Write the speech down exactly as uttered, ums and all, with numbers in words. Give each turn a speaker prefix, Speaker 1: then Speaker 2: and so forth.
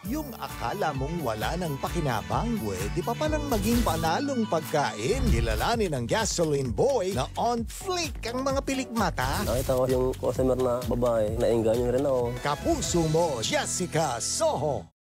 Speaker 1: Yung akala mong wala ng pakinabang, pwede pa palang maging panalong pagkain. Kilalanin ng Gasoline Boy na on fleek ang mga pilikmata.
Speaker 2: Nakita ko yung customer na babae, naengganyo rin ako.
Speaker 1: Kapuso mo, Jessica Soho.